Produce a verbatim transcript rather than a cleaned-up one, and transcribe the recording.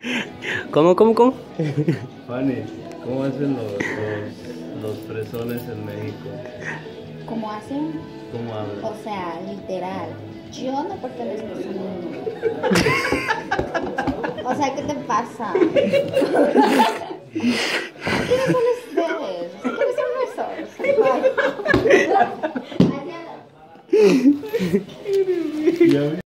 ¿Cómo, cómo, cómo? Fanny, ¿cómo hacen los, los, los fresones en México? ¿Cómo hacen? ¿Cómo hablan? O sea, literal. Yo no pertenezco a ese mundo. O sea, ¿qué te pasa? ¿Quiénes son ustedes? ¿Quiénes son esos? Ya